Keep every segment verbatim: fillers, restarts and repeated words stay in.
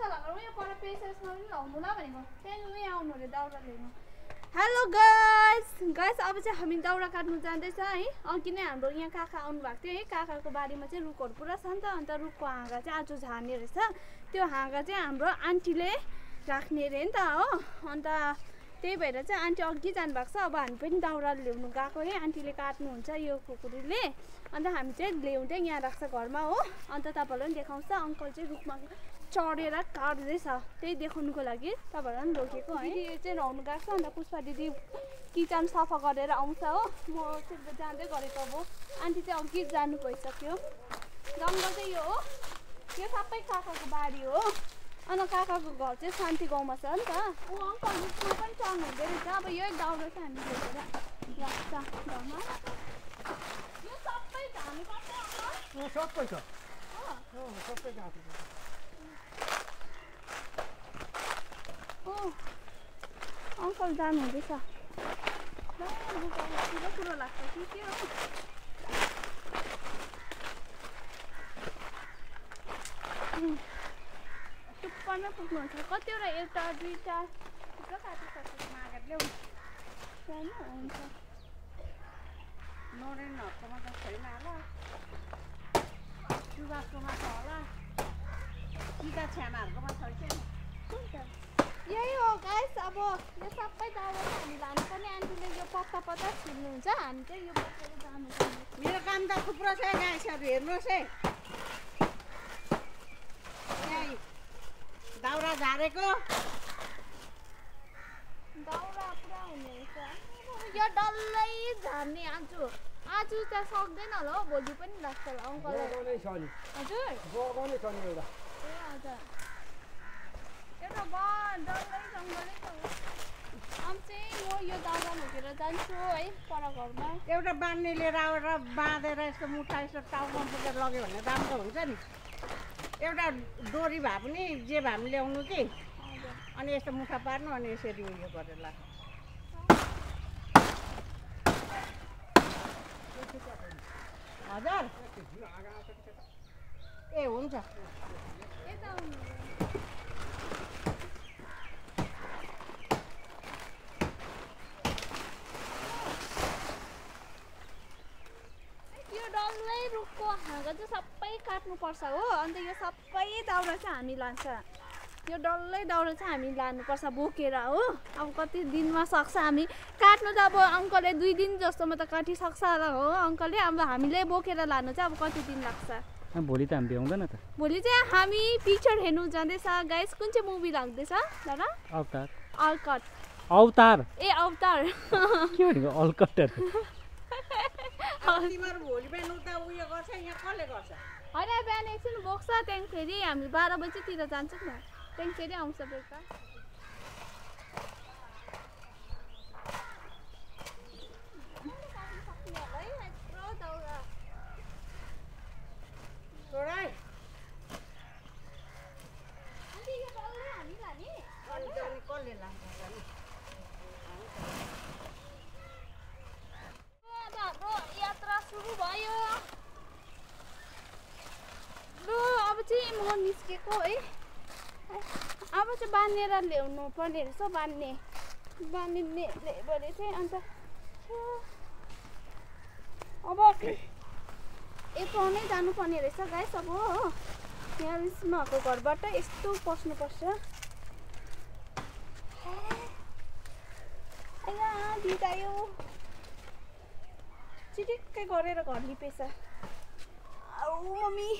Hello guys guys अब चाहिँ हामी दाउरा काट्नु जाँदैछ है। अघि नै हाम्रो यहाँ काका आउनु भएको थियो है। काकाको बारीमा चाहिँ रुखहरू पुरा छ नि त, अन्त रुखको हाँगा चाहिँ आज झार्ने रहेछ। त्यो हाँगा चाहिँ हाम्रो आन्टीले राख्ने अरे नि त हो। अन्त त्यही भएर चाहिँ आन्टी अघि जानु भएको छ। अब हामी पनि दाउरा ल्याउनु गएको है। आन्टीले काट्नुहुन्छ यो कुकुरले, अन्त हामी चाहिँ ल्याउँदै यहाँ राख्छ घरमा हो। अन्त तपाईँहरूलाई पनि देखाउँछ अङ्कल चाहिँ रुखमा चढेर काट्दैछ, त्यही देखाउनुको लागि तपाईँहरूलाई पनि रोकेको है। दिदी चाहिँ नुहाउनु गएको छ, अन्त पुष्पा दिदी किचन सफा गरेर आउँछ हो। म चाहिँ जाँदै गरेको अब आन्टी चाहिँ अघि जानु भइसक्यो। जङ्गल चाहिँ यो हो, यो सबै काकाको बारी हो। अन्त काकाको घर चाहिँ शान्ति गाउँमा छ नि त। ऊ अङ्कल रुखमा पनि चढ्नु हुँदो रहेछ। अब यही दाउरा चाहिँ हामी लिएर राख्छ घरमा। यो सबै झार्नुपर्छ अङ्कल? सबै छ, सबै जाति अङ्कल जानु हुँदैछ। ठुलो कुरो लाग्छ कि के हो? टुप्पामै पुग्नुहुन्छ। कतिवटा एउटा दुईवटा थुप्रो काटिसकेको मागेर ल्याउनु हुन्छ। नरेनहरूकोमा त छैन होला, सुभाषकोमा छ होला, सीता छ्यामाहरूकोमा छैन। यही हो गाइस। अब यो सबै दाउरा हामी लानुपर्ने। आन्टीले यो पत्ता पत्ता छिल्नुहुन्छ, हामी चाहिँ यो बोकेर जानुपर्ने। मेरो काम त थुप्रो छ गाइसहरू, हेर्नुहोस् है। यही दाउरा झारेको, दाउरा पुरा हुने रहेछ। यो डल्लै झार्ने आज आज त सक्दैन होला हौ, भोलि पनि लाग्छ होला अङ्कललाई। छ नि हजुर बगानै छ नि एउटा। ए हजुर एउटा बन डल्लै जङ्गलै छ। अब चाहिँ म यो दाउरा लगेर जान्छु है पर घरमा। एउटा बान्ने लिएर आएर बाँधेर यस्तो मुठा यस्तो टाउमा बोकेर लग्यो भने राम्रो हुन्छ नि। एउटा डोरी भए पनि जे भए पनि ल्याउनु कि, अनि यस्तो मुठा पार्नु, अनि यसरी उयो गरेर लाग्छ। हजुर ए हुन्छ। यता आउनु। यो डल्लै रुखको हाँगा चाहिँ सबै काट्नुपर्छ हो। अन्त यो सबै दाउरा चाहिँ हामी लान्छ। यो डल्लै दाउरा चाहिँ हामी लानुपर्छ बोकेर हो। अब कति दिनमा सक्छ हामी काट्नु त। अब अङ्कलले दुई दिन जस्तोमा त काटिसक्छ होला हो अङ्कलले। अब हामीले बोकेर लानु चाहिँ अब कति दिन लाग्छ। भोलि त हामी भ्याउँदैन त। भोलि चाहिँ हामी पिक्चर हेर्नु जाँदैछ गाइस। कुन चाहिँ मुभी लाग्दैछ दादा? अवतार। अलकट अवतार ए अवतार के भनेको अलकट? तिमीहरू भोलि बिहान उता उयो गर्छ, यहाँ कसले गर्छ? होइन बिहान एकछिन बोक्छ, त्यहाँदेखि फेरि हामी बाह्र बजीतिर जान्छौँ न, त्यहाँदेखि फेरि आउँछ बेलुका। यात्रा सुरु भयो। ल अब चाहिँ म निस्केको है। अब चाहिँ बाँधेर ल्याउनु पर्ने रहेछ। बाँध्ने बाँधिने भने चाहिँ अन्त अब यता नै जानुपर्ने रहेछ गाइस। अब हो यहाँ रिस्माको घरबाट यस्तो पस्नुपर्छ। बितायो चिटिक्कै गरेर घर लिपेछ। औ मम्मी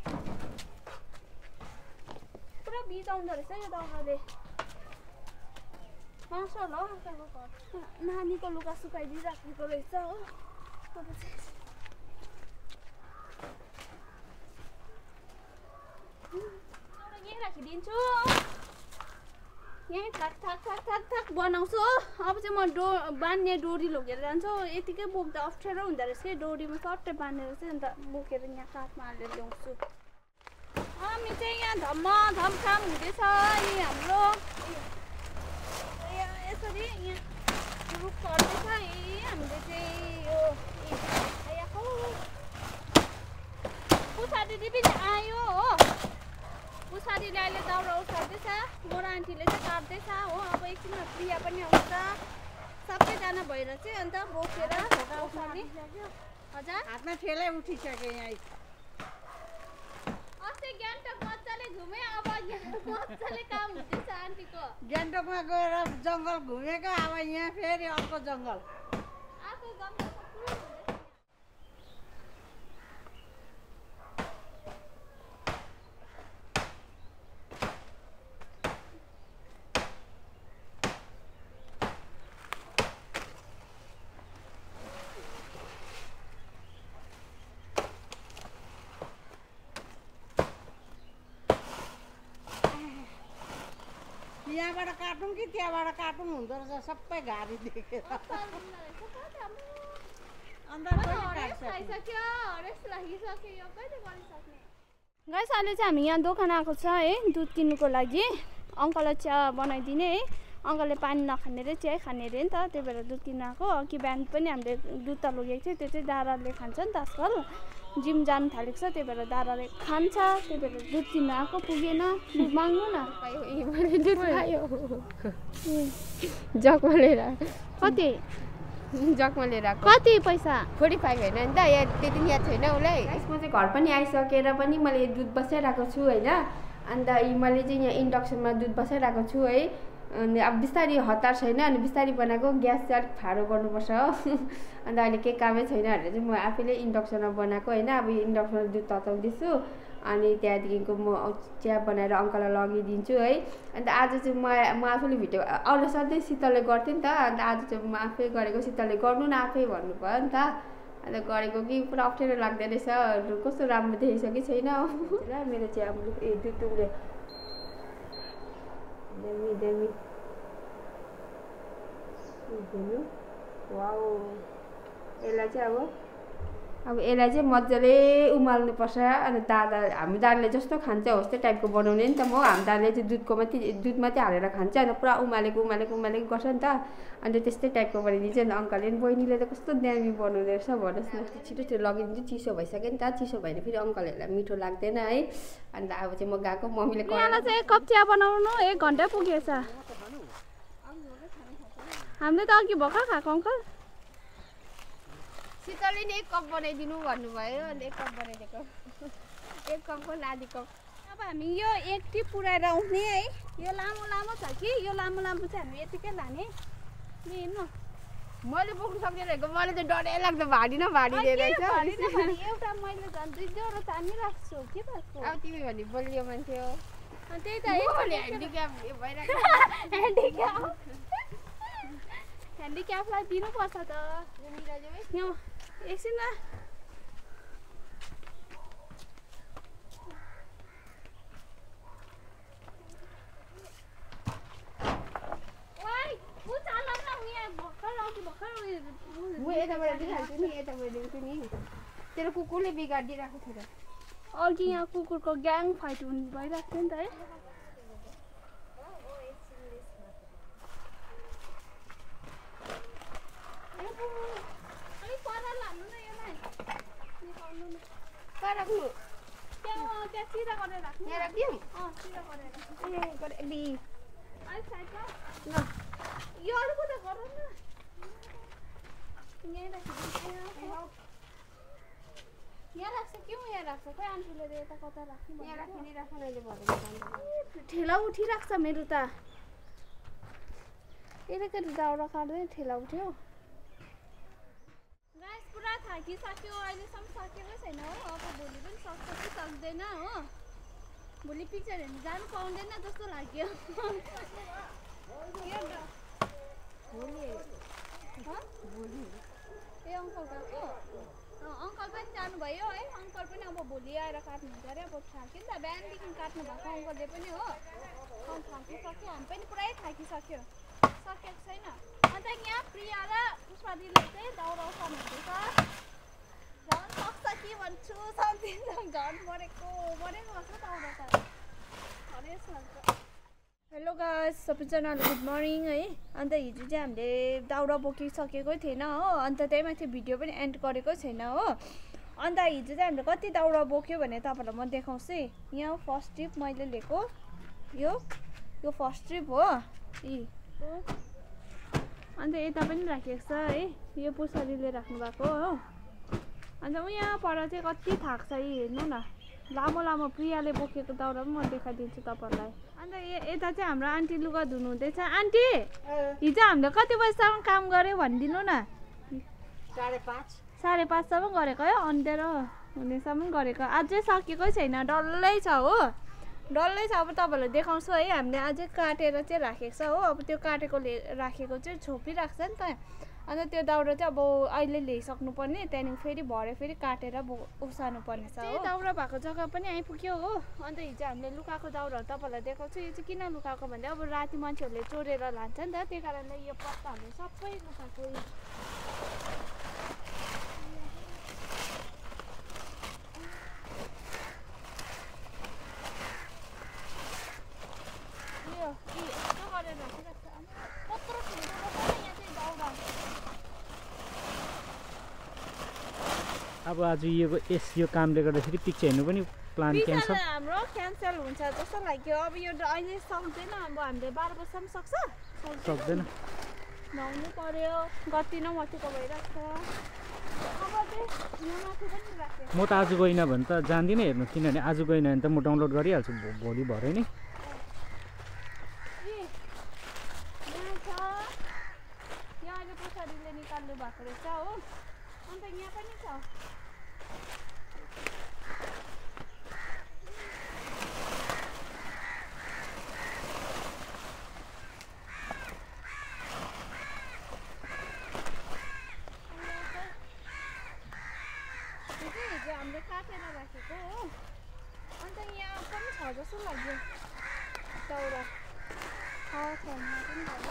पुरा बिजाउँदो रहेछ यो दाउराले। मासु होला हौ आजको घर। नानीको लुगा सुकाइदिइराखेको रहेछ हो। एउटा यहीँ राखिदिन्छु। यहीँ थाक थाक थाक थाक थाक बनाउँछु हो। अब चाहिँ म डो बान्ने डोरी लगेर जान्छु। यतिकै बोक्दा अप्ठ्यारो हुँदो रहेछ कि डोरीमा सट्टै बाँधेर चाहिँ अन्त बोकेर यहाँ काठमा हालेर ल्याउँछु। हामी चाहिँ यहाँ धम्म धम काम हुँदैछ। यी हाम्रो यसरी यहाँ रुख चढ्दैछ। ए हामीले चाहिँ यो पुष्पा दिदी पनि आयो हो। उसारीले अहिले दाउरा उसार्दैछ, मोरा आन्टीले चाहिँ काट्दैछ हो। अब एकछिनमा प्रिया पनि आउँछ, सबैजना भएर चाहिँ अन्त बोकेर उसार्ने। हजुर हातमा ठेलै उठिसक्यो यहाँ। अस्ति गान्तोक मजाले घुमे, अब यहाँ मजाले काम हुँदैछ आन्टीको। गान्तोकमा गएर जङ्गल घुमेको, अब यहाँ फेरि अर्को जङ्गल। अर्को जङ्गल पुरा हुँदैछ। यहाँबाट काटौँ कि त्यहाँबाट काटौँ हुँदो रहेछ सबै घारी देखेर। गाइस अहिले चाहिँ हामी यहाँ दोकान आएको छ है दुध किन्नुको लागि। अङ्कललाई चिया बनाइदिने है, अङ्कलले पानी नखाने रे चिया खाने रे नि त, त्यही भएर दुध किन्नु आएको। अघि बिहान पनि हामीले दुध त लगेको थियो, त्यो चाहिँ दादाले खान्छ नि त आजकल, जिम जानु थालेको छ, त्यही भएर दादाले खान्छ, त्यही भएर दुध किन्नु आएको। पुगेन, दुध माग्नु न। दुध खायो जगमा लिएर, कति जगमा लिएर कति पैसा? फोर्टी फाइभ होइन नि त, यहाँ त्यति याद छैन उसलाई। यसमा चाहिँ घर पनि आइसकेर पनि मैले दुध बसाइरहेको छु होइन। अन्त मैले चाहिँ यहाँ इन्डक्सनमा दुध बसाइरहेको छु है। अनि अब बिस्तारै हतार छैन, अनि बिस्तारै बनाएको, ग्यास चाहिँ अलिक फारो गर्नुपर्छ हो। अन्त अहिले केही कामै छैन भनेर चाहिँ म आफैले इन्डक्सनमा बनाएको होइन। अब इन्डक्सनमा दुध तताउँदैछु, अनि त्यहाँदेखिको म चिया बनाएर अङ्कललाई लगिदिन्छु है। अन्त आज चाहिँ म म आफैले भिडियो अरूले सधैँ शीतलले गर्थेँ नि त, अन्त आज चाहिँ म आफै गरेको, शीतलले गर्नु न आफै भन्नुभयो नि त। अन्त गरेको कि पुरा अप्ठ्यारो लाग्दो रहेछ, कस्तो राम्रो देखिसक्यो कि छैन हो ल मेरो चिया। ए दुध उसले दामी दामी वाउ। यसलाई चाहिँ अब अब यसलाई चाहिँ मजाले उमाल्नुपर्छ। अनि दादा हामी दादाले जस्तो खान्छ हो त्यस्तै टाइपको बनाउने नि त म। हामी दादाले चाहिँ दुधको मात्रै दुध मात्रै हालेर खान्छ, अन्त पुरा उमालेको उमालेको उमालेको गर्छ नि त, अन्त त्यस्तै टाइपको बनाइदिन्छ। अन्त अङ्कलले पनि बहिनीले त कस्तो दामी बनाउँदो रहेछ भन्नुहोस् न। छिटो छिटो लगिदिन्छु, चिसो भइसक्यो नि त, चिसो भएन फेरि अङ्कलहरूलाई मिठो लाग्दैन है। अन्त अब चाहिँ म गएको, मम्मीले यहाँ चाहिँ एक कप चिया बनाउनु एक घन्टा पुगेछ। हामीले त अघि भर्खर खाएको अङ्कल। शीतलले नि एक कप बनाइदिनु भन्नुभयो, अन्त एक कप बनाइदिएको, एक कपको आधी कप। अब हामी यो एक टिप पुऱ्याएर आउने है। यो लामो लामो छ कि, यो लामो लामो चाहिँ हामी यतिकै लाने। हेर्नु मैले बोक्नु सक्दैन रहेको, मलाई चाहिँ डरै लाग्दो भारी न भारी दिएर एउटा मैले झन् दुई दुईवटा तानी राख्छु के भएको। अब तिमी भन्ने बलियो मान्छे हो, त्यही त ह्यान्डिक्याप भइरहेको। ह्यान्डिक्याप ह्यान्डिक्यापलाई दिनुपर्छ त। यहाँ एकछिन म यताबाट दिइहाल्छु नि, यताबाट दिन्छु नि। तेरो कुकुरले बिगारिदिइरहेको थियो त। अघि यहाँ कुकुरको ग्याङ फाइट हुनु भइरहेको थियो नि त है। ठेला उठिरहेको छ मेरो त। यसले दाउरा काट्दै ठेला उठ्यो। गाइस पुरा थाकिसक्यो, अहिलेसम्म सकेकै छैन हो। अब भोलि पनि सक्छ कि सक्दैन हो। भोलि पिक्चर हेर्नु जानु पाउँदैन जस्तो लाग्यो। ए अङ्कल गएको? अङ्कल पनि जानुभयो है। अङ्कल पनि अब भोलि आएर काट्नुहुन्छ अरे। अब थाक्यो नि त, बिहानदेखि काट्नु भएको अङ्कलले पनि हो। थाकिसक्यो, हामी पनि पुरै थाकिसक्यो, सकेको छैन। अन्त यहाँ प्रिया र पुष्पादीले चाहिँ दाउरा उठाउनु हुँदैछ। झन् सक्छ कि भन्छु, सक्दिनँ, झन् मरेको मरेको गर्छ दाउरा त हरेस लाग्छ। हेलो गाइस, सबैजनालाई गुड मर्निङ है। अन्त हिजो चाहिँ हामीले दाउरा बोकिसकेकै थिएन हो, अन्त त्यही माथि भिडियो पनि एन्ड गरेकै छैन हो। अन्त हिजो चाहिँ हामीले कति दाउरा बोक्यो भने तपाईँहरूलाई म देखाउँछु है। यहाँ फर्स्ट ट्रिप मैले लिएको यो यो फर्स्ट ट्रिप हो यी हो। अन्त यता पनि राखेको छ है, यो पुछारीले राख्नु भएको हो। अन्त उ यहाँ पर चाहिँ कति थाक्छ यी हेर्नु न, लामो लामो प्रियाले बोकेको दाउरा पनि म देखाइदिन्छु तपाईँहरूलाई। अन्त यता चाहिँ हाम्रो आन्टी लुगा धुनु हुँदैछ। आन्टी हिजो हामीले कति बजीसम्म काम गऱ्यो भनिदिनु न। साढे पाँच साढे पाँचसम्म गरेको है, अन्धेरो हुनेसम्म गरेको, अझै सकेकै छैन, डल्लै छ हो, डल्लै छ। अब तपाईँहरूलाई देखाउँछु है, हामीले अझै काटेर चाहिँ राखेको छ हो। अब त्यो काटेकोले राखेको चाहिँ छोपिराख्छ नि त, अन्त त्यो दाउरा चाहिँ अब अहिले ल्याइसक्नु पर्ने, त्यहाँदेखि फेरि भरे फेरि काटेर उसार्नु पर्ने छ हो। दाउरा भएको जग्गा पनि आइपुग्यो हो। अन्त हिजो हामीले लुकाएको दाउराहरू तपाईँहरूलाई देखाउँछु। यो चाहिँ किन लुकाएको भन्दा अब राति मान्छेहरूले चोरेर लान्छ नि त, त्यही कारणले यो पत्ताहरू सबै लुकाएको। अब आज यो यस यो कामले गर्दाखेरि पिक्चर हेर्नु पनि प्लान क्यान्सल हाम्रो क्यान्सल हुन्छ जस्तो लाग्यो। अब यो अहिले सक्दैन, अब हामीले बाह्र बजीसम्म सक्छ सक्दैन, नुहाउनु पर्यो, गति न मतिको भइरहेको छ। अब चाहिँ यहाँ माथि पनि राखेँ। म त आज गइनँ भने त जान्दिनँ हेर्नु, किनभने आज गइनँ भने त म डाउनलोड गरिहाल्छु भोलि भरे नै। यहाँ अहिले पुछारीले निकाल्नु भएको रहेछ हो। अन्त यहाँ पनि छ हामीले काटेर राखेको हो। अन्त यहाँ पनि छ जस्तो लाग्यो दाउरा, छमा पनि छ।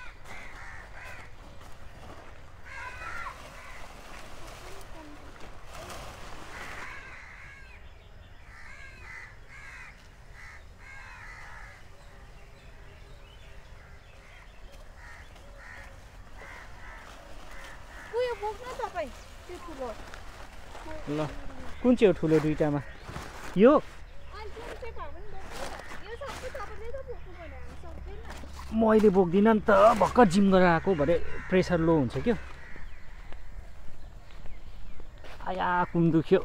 उयो बोक्नु तपाईँ त्यो ठुलो ल कुन चाहिँ हो ठुलो दुइटामा? यो म अहिले बोक्दिनँ नि त, भर्खर जिम गरेर आएको भरे प्रेसर लो हुन्छ क्या। आया कुन दुख्यो।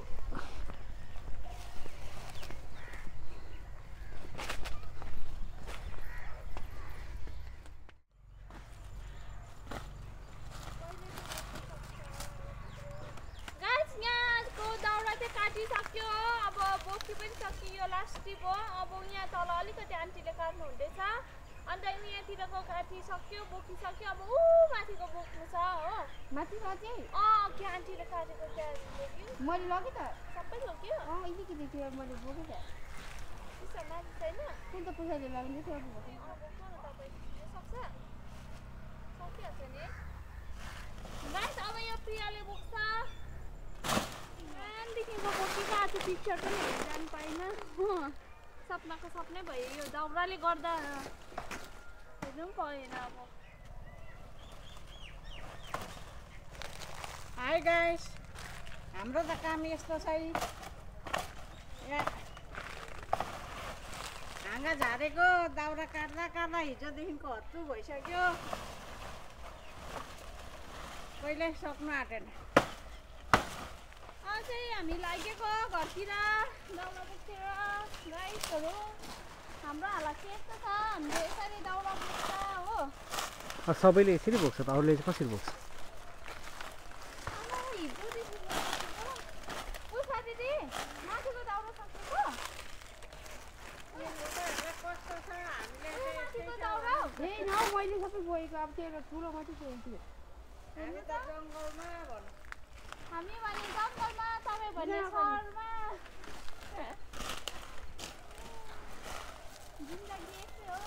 काटिसक्यो, अब बोकी पनि सकियो, लास्ट टिप हो। अब यहाँ तल अलिकति आन्टीले काट्नु हुँदैछ। अन्त यहाँतिरको काटिसक्यो, बोकिसक्यो, अब ऊ माथिको बोक्नु छ हो। माथिमा चाहिँ अँ के आन्टीले काटेको त्यहाँ बोक्यो, मैले लगेँ त, सबै बोक्यो। अँ अलिकति थियो मैले बोकेँ त। त्यसो माथि छैन, कुन त पुछारीले लगाउँदै थियो। अँ बोक्नु न तपाईँ, सक्छ सकिहाल्छ नि। गाइस अब यो प्रियाले बोक्छ। बिहानदेखिको बोकेको आज पिक्चर पनि हेर्न जानु पाइनँ, सपनाको सपनै भयो। यो दाउराले गर्दा हेर्नु पनि पाएन। अब हाई गाइस, हाम्रो त काम यस्तो छ। यहाँ हाँगा झारेको दाउरा काट्दा काट्दा हिजोदेखिको हत्तु भइसक्यो, कहिल्यै सक्नु आँटेन। चाहिँ हामी लागेको घरतिर दाउरा बोकेर गाइसहरू। हाम्रो हालत चाहिँ यस्तो छ, हामीले यसरी दाउरा बोक्छ हो। सबैले यसरी बोक्छ त, अरूले चाहिँ कसरी बोक्छ? दिदी माथिको दाउरा सकेको, माथिको दाउरा ए न मैले सबै बोकेको, अब त्यो एउटा ठुलो मात्रै बोकेको। हामी त जङ्गलमा भन्नु, हामी भने जङ्गलमा, तपाईँ भने सहरमा। जिन्दगी यस्तै हो।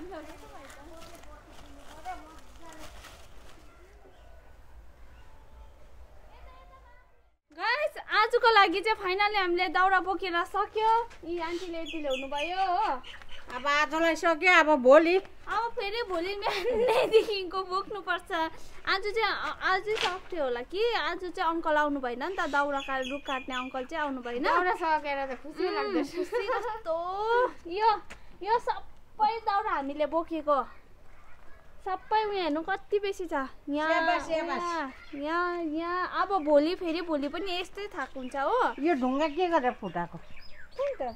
गाइस आजको लागि चाहिँ फाइनली हामीले दाउरा बोकेर सक्यो। यी आन्टीले यति ल्याउनु भयो हो। अब आजलाई सक्यो अब भोलि अब फेरि भोलि बिहानैदेखिको बोक्नुपर्छ। आज चाहिँ आज चाहिँ सक्थ्यो होला कि आज चाहिँ अङ्कल आउनु भएन नि त, दाउरा का रुख काट्ने अङ्कल चाहिँ आउनु भएन। दाउरा सकेर त खुसी लाग्दैछ। खुसी कस्तो यो यो सबै दाउरा हामीले बोकेको सबै उयो हेर्नु कति बेसी छ यहाँ स्याबास, स्याबास। यहाँ यहाँ अब भोलि फेरि भोलि पनि यस्तै थाक हुन्छ हो। यो ढुङ्गा के गरेर फुटाएको त्यही त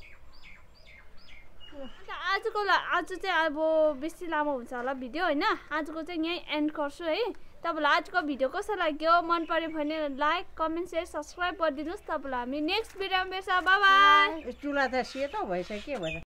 अन्त आजको ला आज चाहिँ अब बेसी लामो हुन्छ होला भिडियो होइन। आजको चाहिँ यहीँ एन्ड गर्छु है। तपाईँलाई आजको भिडियो कस्तो लाग्यो, मन पऱ्यो भने लाइक कमेन्ट सेयर सब्सक्राइब गरिदिनुहोस्। तपाईँलाई हामी नेक्स्ट भिडियोमा भेट्छ। Bye bye. चुला त सेतो भइसक्यो के भन्छ